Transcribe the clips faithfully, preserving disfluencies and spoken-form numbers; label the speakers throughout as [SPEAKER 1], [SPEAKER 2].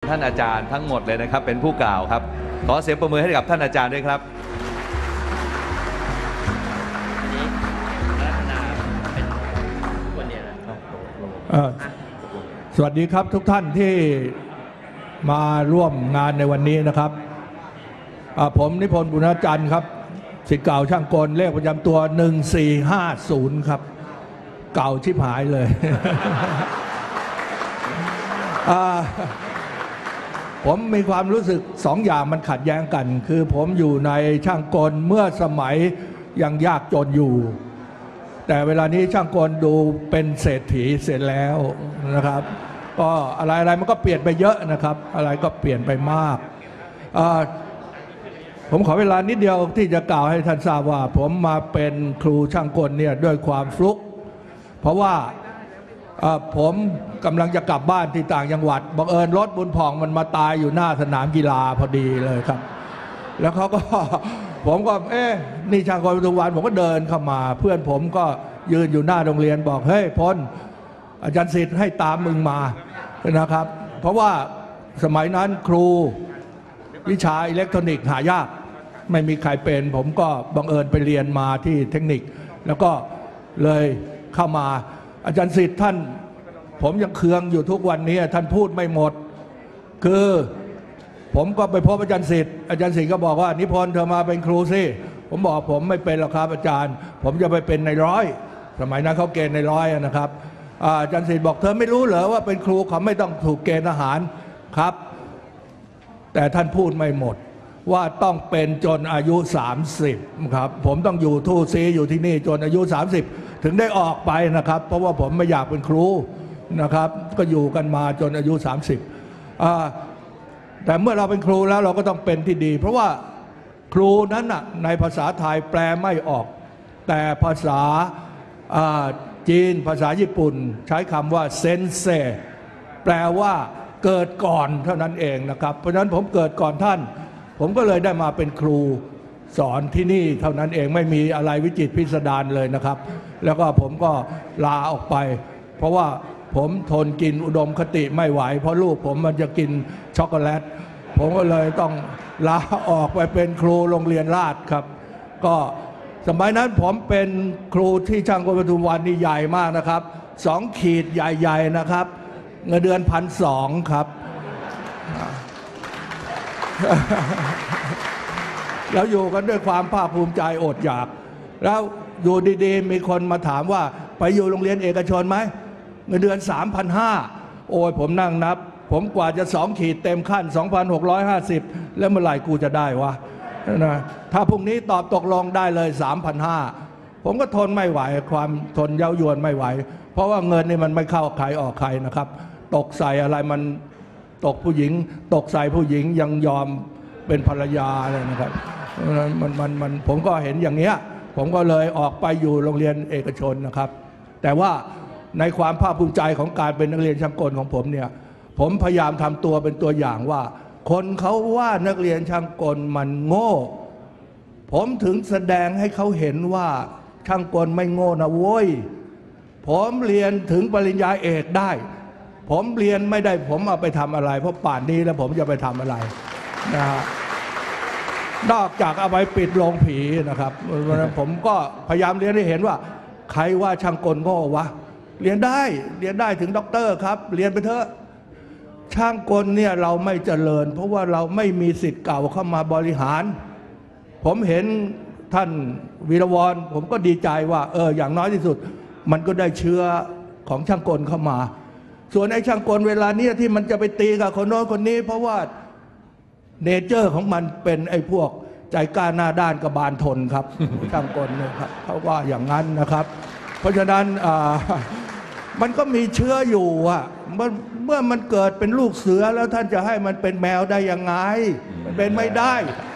[SPEAKER 1] ท่านอาจารย์ทั้งหมดเลยนะครับเป็นผู้กล่าวครับขอเสียงปรบมือให้กับท่านอาจารย์ด้วยครับ
[SPEAKER 2] สวัสดีครับทุกท่านที่มาร่วมงานในวันนี้นะครับผมนิพนธ์บุญจันทร์ครับศิษย์เก่าช่างกลเลขประจำตัวหนึ่งสี่ห้าศูนย์ครับเก่าชิบหายเลย ผมมีความรู้สึกสองอย่างมันขัดแย้งกันคือผมอยู่ในช่างกลเมื่อสมัยยังยากจนอยู่แต่เวลานี้ช่างกลดูเป็นเศรษฐีเสร็จแล้วนะครับก็อะไรอะไรมันก็เปลี่ยนไปเยอะนะครับอะไรก็เปลี่ยนไปมากผมขอเวลานิดเดียวที่จะกล่าวให้ท่านทราบว่าผมมาเป็นครูช่างกลเนี่ยด้วยความฟลุกเพราะว่าผมกำลังจะกลับบ้านที่ต่างจังหวัดบังเอิญรถบุญผ่องมันมาตายอยู่หน้าสนามกีฬาพอดีเลยครับแล้วเขาก็ผมก็เอ๊ะนี่ช่างกลปทุมวันผมก็เดินเข้ามาเพื่อนผมก็ยืนอยู่หน้าโรงเรียนบอกเฮ้ยพลอาจารย์ศิษย์ให้ตามมึงมานะครับเพราะว่าสมัยนั้นครูวิชาอิเล็กทรอนิกส์หายากไม่มีใครเป็นผมก็บังเอิญไปเรียนมาที่เทคนิคแล้วก็เลยเข้ามาอาจารย์ศิษย์ท่านผมยังเคืองอยู่ทุกวันนี้ท่านพูดไม่หมดคือผมก็ไปพบอาจารย์ศิษย์อาจารย์ศิษย์ก็บอกว่านิพนธ์เธอมาเป็นครูสิผมบอกผมไม่เป็นหรอกครับอาจารย์ผมจะไปเป็นในร้อยสมัยนั้นเขาเกณฑ์ในร้อยนะครับอาจารย์ศิษย์บอกเธอไม่รู้เหรอว่าเป็นครูเขาไม่ต้องถูกเกณฑ์ทหารครับแต่ท่านพูดไม่หมดว่าต้องเป็นจนอายุสามสิบครับผมต้องอยู่ทู่ซีอยู่ที่นี่จนอายุสามสิบถึงได้ออกไปนะครับเพราะว่าผมไม่อยากเป็นครูนะครับก็อยู่กันมาจนอายุสามสิบอ่าแต่เมื่อเราเป็นครูแล้วเราก็ต้องเป็นที่ดีเพราะว่าครูนั้นน่ะในภาษาไทยแปลไม่ออกแต่ภาษาจีนภาษาญี่ปุ่นใช้คำว่าเซนเซแปลว่าเกิดก่อนเท่านั้นเองนะครับเพราะฉะนั้นผมเกิดก่อนท่านผมก็เลยได้มาเป็นครูสอนที่นี่เท่านั้นเองไม่มีอะไรวิจิตรพิสดารเลยนะครับแล้วก็ผมก็ลาออกไปเพราะว่าผมทนกินอุดมคติไม่ไหวเพราะลูกผมมันจะกินช็อกโกแลตผมก็เลยต้องลาออกไปเป็นครูโรงเรียนราษฎร์ครับก็สมัยนั้นผมเป็นครูที่ช่างกลปทุมวันนี่ใหญ่มากนะครับสองขีดใหญ่ๆนะครับเงินเดือนพันสองครับแล้วอยู่กันด้วยความภาคภูมิใจอดอยากแล้วอยู่ดีๆมีคนมาถามว่าไปอยู่โรงเรียนเอกชนไหมเงินเดือน สามพันห้าร้อย โอ้ยผมนั่งนับผมกว่าจะสองขีดเต็มขั้น สองพันหกร้อยห้าสิบ แล้วเมื่อไหร่กูจะได้วะนะถ้าพรุ่งนี้ตอบตกลงได้เลย สามพันห้าร้อย ผมก็ทนไม่ไหวความทนเย้ายวนไม่ไหวเพราะว่าเงินนี่มันไม่เข้าใครออกใครนะครับตกใส่อะไรมันตกผู้หญิงตกใส่ผู้หญิงยังยอมเป็นภรรยาเลยนะครับมันมันมันผมก็เห็นอย่างเงี้ยผมก็เลยออกไปอยู่โรงเรียนเอกชนนะครับแต่ว่าในความภาคภูมิใจของการเป็นนักเรียนช่างกลของผมเนี่ยผมพยายามทำตัวเป็นตัวอย่างว่าคนเขาว่านักเรียนช่างกลมันโง่ผมถึงแสดงให้เขาเห็นว่าช่างกลไม่โง่นะโว้ยผมเรียนถึงปริญญาเอกได้ผมเรียนไม่ได้ผมเอาไปทำอะไรเพราะป่านนี้แล้วผมจะไปทำอะไรนะฮะนอกจากเอาไปปิดโรงผีนะครับผมก็พยายามเรียนให้เห็นว่าใครว่าช่างกลโง่วะเรียนได้เรียนได้ถึงด็อกเตอร์ครับเรียนไปเถอะช่างกลเนี่ยเราไม่เจริญเพราะว่าเราไม่มีศิษย์เก่าเข้ามาบริหารผมเห็นท่านวีรวรผมก็ดีใจว่าเอออย่างน้อยที่สุดมันก็ได้เชื้อของช่างกลเข้ามาส่วนไอ้ช่างกลเวลานี้ที่มันจะไปตีกับคนโน้นคนนี้เพราะว่าเนเจอร์ของมันเป็นไอ้พวกใจกล้าหน้าด้านกระบาลทนครับ ช่างกลเนี่ยครับเขาว่าอย่างนั้นนะครับเพราะฉะนั้นมันก็มีเชื้ออยู่อ่ะเมื่อมันเกิดเป็นลูกเสือแล้วท่านจะให้มันเป็นแมวได้ยังไงมันเป็นไม่ได้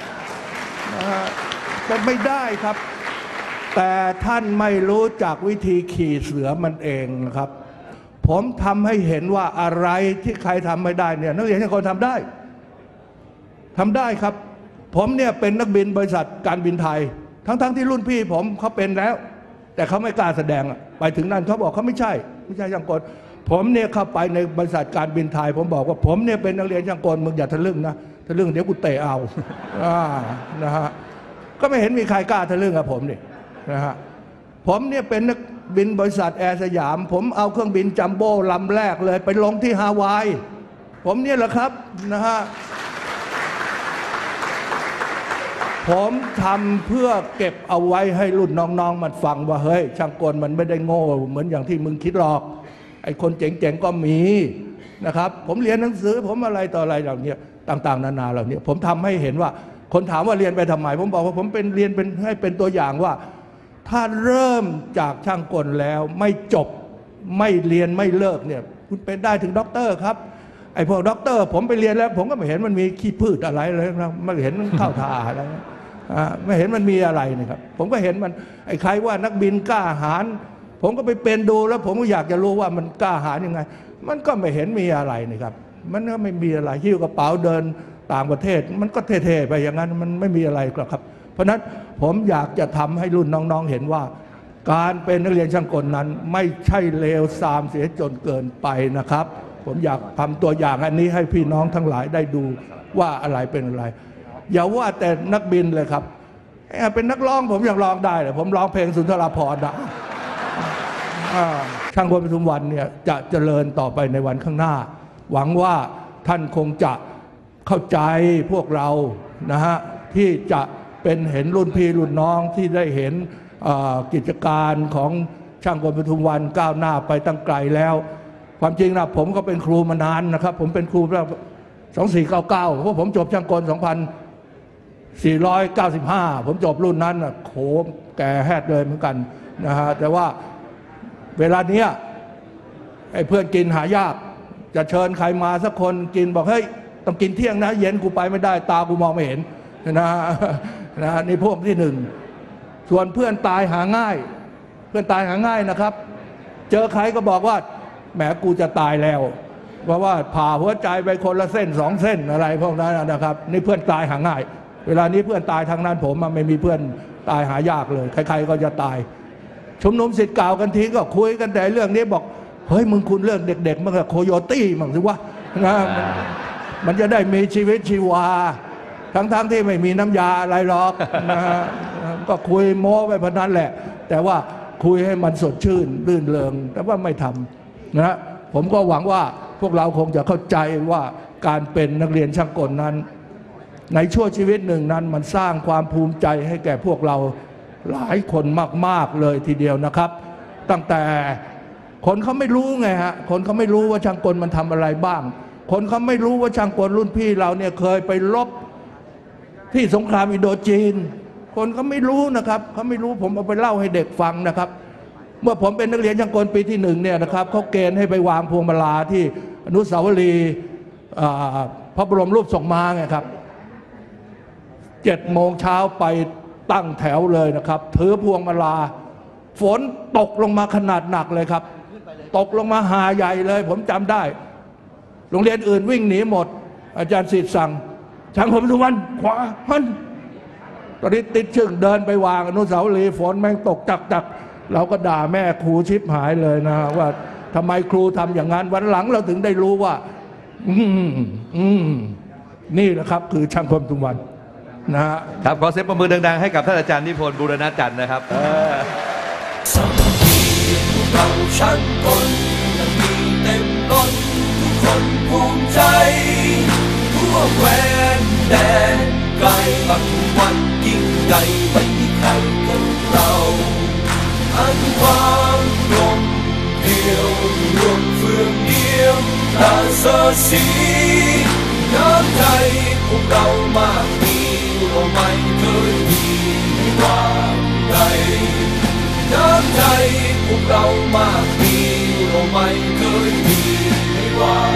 [SPEAKER 2] เป็นไม่ได้ครับแต่ท่านไม่รู้จักวิธีขี่เสือมันเองนะครับผมทำให้เห็นว่าอะไรที่ใครทำไม่ได้เนี่ยนักเรียนทุกคนทำได้ทำได้ครับผมเนี่ยเป็นนักบินบริษัทการบินไทยทั้งๆ ท, ที่รุ่นพี่ผมเขาเป็นแล้วแต่เขาไม่กล้าแสดงไปถึงนั่นเขาบอกเขาไม่ใช่ไม่ใช่ช่างกลผมเนี่ยเข้าไปในบริษัทการบินไทยผมบอกว่าผมเนี่ยเป็นนักเรียนช่างกลมึงอย่าทะลึ่งนะทะลึ่งเดี๋ยวกูเตะเอาอ่านะฮะก็ไม่เห็นมีใครกล้าทะลึ่งกับผมนี่นะฮะผมเนี่ยเป็นนักบินบริษัทแอร์สยามผมเอาเครื่องบินจัมโบ้ลำแรกเลยไปลงที่ฮาวายผมเนี่ยแหละครับนะฮะผมทำเพื่อเก็บเอาไว้ให้รุ่นน้องๆมันฟังว่าเฮ้ยช่างกลมันไม่ได้โง่เหมือนอย่างที่มึงคิดหรอกไอ้คนเจ๋งๆก็มีนะครับผมเรียนหนังสือผมอะไรต่ออะไรเหล่านี้ต่างๆนานาเหล่านี้ผมทำให้เห็นว่าคนถามว่าเรียนไปทำไมผมบอกว่าผมเป็นเรียนเป็นให้เป็นตัวอย่างว่าถ้าเริ่มจากช่างกลแล้วไม่จบไม่เรียนไม่เลิกเนี่ยคุณเป็นได้ถึงด็อกเตอร์ครับไอ้พวกด็อกเตอร์ผมไปเรียนแล้วผมก็ไม่เห็นมันมีขี้พืชอะไรเลยนะไม่เห็นมันเข้าท่าอะไรไม่เห็นมันมีอะไรนะครับผมก็เห็นมันไอ้ใครว่านักบินกล้าหาญผมก็ไปเป็นดูแล้วผมก็อยากจะรู้ว่ามันกล้าหาญยังไงมันก็ไม่เห็นมีอะไรนี่ครับมันก็ไม่มีอะไรหิ้วกระเป๋าเดินต่างประเทศมันก็เท่ๆไปอย่างนั้นมันไม่มีอะไรหรอกครับเพราะนั้นผมอยากจะทำให้รุ่นน้องๆเห็นว่าการเป็นนักเรียนช่างกลนั้นไม่ใช่เลวทรามเสียจนเกินไปนะครับผมอยากทำตัวอย่างอันนี้ให้พี่น้องทั้งหลายได้ดูว่าอะไรเป็นอะไรอย่าว่าแต่นักบินเลยครับเป็นนักร้องผมยังร้องได้เลยผมร้องเพลงสุนทรภรณ์นะช่างกลปทุมวันเนี่ยจะเจริญต่อไปในวันข้างหน้าหวังว่าท่านคงจะเข้าใจพวกเรานะฮะที่จะเป็นเห็นรุ่นพี่รุ่นน้องที่ได้เห็นกิจการของช่างกลปทุมวันก้าวหน้าไปตั้งไกลแล้วความจริงนะผมก็เป็นครูมานานนะครับผมเป็นครูตั้งสองสี่เก้าเก้าเพราะผมจบช่างกลสองพันสี่ร้อยเก้าสิบห้าผมจบรุ่นนั้นนะโหแก่แฮดเลยเหมือนกันนะฮะแต่ว่าเวลาเนี้ยไอ้เพื่อนกินหายากจะเชิญใครมาสักคนกินบอกเฮ้ยต้องกินเที่ยงนะเย็นกูไปไม่ได้ตากูมองไม่เห็นนะนะนี่พวกที่หนึ่งส่วนเพื่อนตายหาง่ายเพื่อนตายหาง่ายนะครับเจอใครก็บอกว่าแหมกูจะตายแล้วเพราะว่าผ่าหัวใจไปคนละเส้นสองเส้นอะไรพวกนั้นนะครับนี่เพื่อนตายหาง่ายเวลานี้เพื่อนตายทางนั้นผมมันไม่มีเพื่อนตายหายากเลยใครๆก็จะตายชุมนุมศิษย์เก่ากันทีก็คุยกันแต่เรื่องนี้บอกเฮ้ยมึงคุณเรื่องเด็กๆมันก็โคโยตี้มั่งสิวะนะมันจะได้มีชีวิตชีวาทั้งๆ ท, ที่ไม่มีน้ำยาอะไรหรอกนะก็คุยโม้ไปพนันแหละแต่ว่าคุยให้มันสดชื่นรื่นเริงแต่ว่าไม่ทำนะผมก็หวังว่าพวกเราคงจะเข้าใจว่าการเป็นนักเรียนช่างกลนั้นในชั่วชีวิตหนึ่งนั้นมันสร้างความภูมิใจให้แก่พวกเราหลายคนมากๆเลยทีเดียวนะครับตั้งแต่คนเขาไม่รู้ไงฮะคนเขาไม่รู้ว่าช่างกลมันทำอะไรบ้างคนเขาไม่รู้ว่าช่างกลรุ่นพี่เราเนี่ยเคยไปรบที่สงครามอินโดจีนคนเขาไม่รู้นะครับเขาไม่รู้ผมเอาไปเล่าให้เด็กฟังนะครับเมื่อผมเป็นนักเรียนช่างกลปีที่หนึ่งเนี่ยนะครับเขาเกณฑ์ให้ไปวางพวงมาลาที่อนุสาวรีย์พระบรมรูปทรงม้าไงครับเจ็ดโมงเช้าไปตั้งแถวเลยนะครับถือพวงมาลาฝนตกลงมาขนาดหนักเลยครับตกลงมาหาใหญ่เลยผมจำได้โรงเรียนอื่นวิ่งหนีหมดอาจารย์ศิษย์สั่งช่างผมทุกวันขวาหันตอนนี้ติดชึ่งเดินไปวางอนุสาวรีย์ฝนแม่งตกจักจักเราก็ด่าแม่ครูชิบหายเลยนะว่าทำไมครูทำอย่างนั้นวันหลังเราถึงได้รู้ว่าอืมอืมนี่แหละครับคือช่างผมทุกวันนะฮะ
[SPEAKER 1] ครับขอเสียงปรบมือดังๆให้กับท่านอาจารย์นิพนธ์บูรณจันทร์นะครับ
[SPEAKER 3] สามัคคีเราช่างกลยังมีเต็มล้นทุกคนภูมิใจทั่วแคว้นแดนไกลปทุมวันยิ่งใหญ่ไม่มีใครเท่าเราอันความกลมเกลียวรวมเฟื่องเดียวตาเสอสีน้ำใจพวกเรามากมีเราไม่เคยมีไม่ว่าใดน้ำใจพวกเรามากมีเราไม่เคยมีไม่ว่า